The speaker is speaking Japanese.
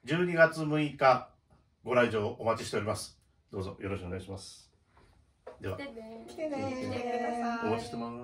12月6日ご来場お待ちしております。どうぞよろしくお願いします。では、 来てね。 来てね来てください。 お待ちしてます。